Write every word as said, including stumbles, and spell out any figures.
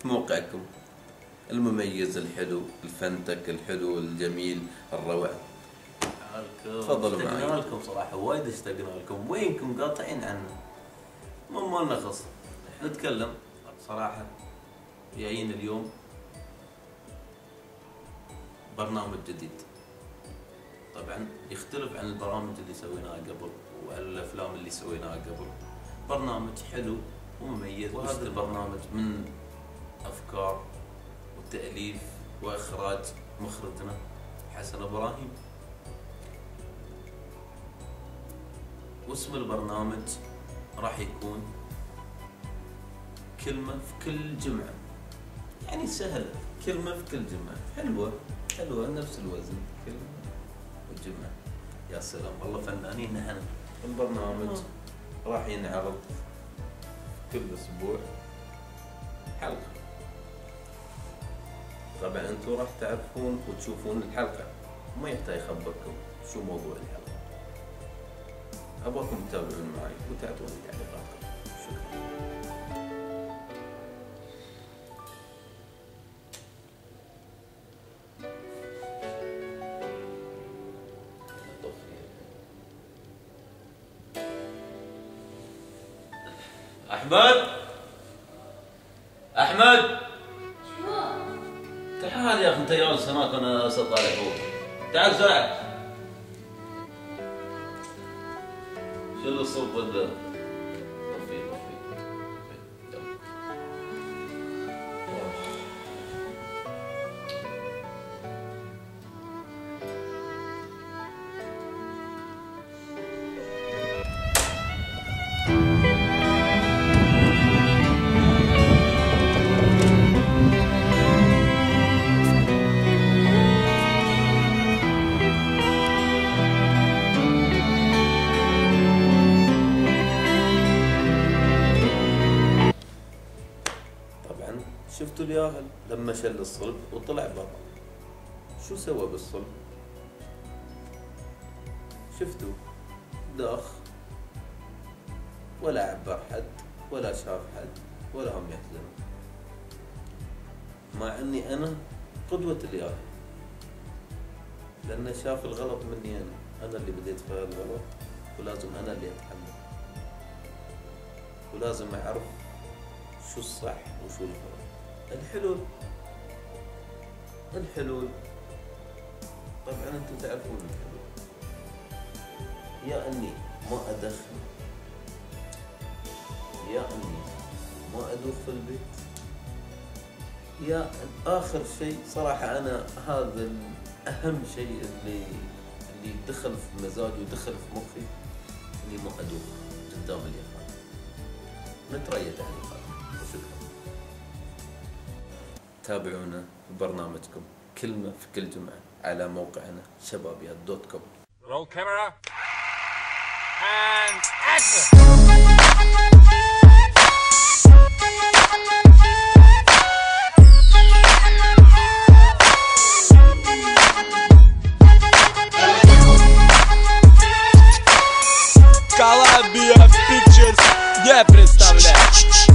في موقعكم المميز الحلو الفنتك الحلو الجميل الروعة. تفضلوا معي. اشتقنا لكم صراحة، وايد اشتقنا لكم، وينكم قاطعين عنا؟ مو مالنا خص، نتكلم صراحة. جايين اليوم برنامج جديد، طبعا يختلف عن البرامج اللي سويناها قبل وعن الافلام اللي سويناها قبل. برنامج حلو ومميز، وهذا البرنامج من افكار وتأليف واخراج مخرجنا حسن ابراهيم. واسم البرنامج راح يكون كلمة في كل جمعة، يعني سهلة، كلمة في كل جمعة، حلوة حلوة نفس الوزن، كلمة وجمعة. يا سلام والله فنانين نحن. البرنامج راح ينعرض كل اسبوع حلقة. طبعا انتم راح تعرفون وتشوفون الحلقة، ما يحتاج اخبركم شو موضوع الحلقة. ابغاكم تتابعون معي وتعطوني تعليقاتكم. شكرا. احمد احمد تعال يا اخي، انت جالس هناك وانا اطالع فوق. تعال ساعد. شيل الصوت ولا طفي طفي. شفتوا الياهل لما شل الصلب وطلع برا، شو سوى بالصلب؟ شفتوا؟ داخ، ولا عبر حد ولا شاف حد ولا هم يحزنون، مع اني انا قدوة الياهل، لانه شاف الغلط مني انا، انا اللي بديت في الغلط ولازم انا اللي اتحمل، ولازم اعرف شو الصح وشو الغلط. الحلول الحلول طبعا انتم تعرفون الحلول، يا اني ما ادخن، يا اني ما ادوخ في البيت، يا اخر شيء صراحه انا هذا اهم شيء اللي اللي دخل في مزاجي ودخل في مخي، اني ما ادوخ قدام اليابان. نتريا تعليقاتكم وشكرا. تابعونا ببرنامجكم كلمة في كل جمعة على موقعنا شبابيات دوت كوم. Roll camera and action. Calabria Pictures, yeah, представляет.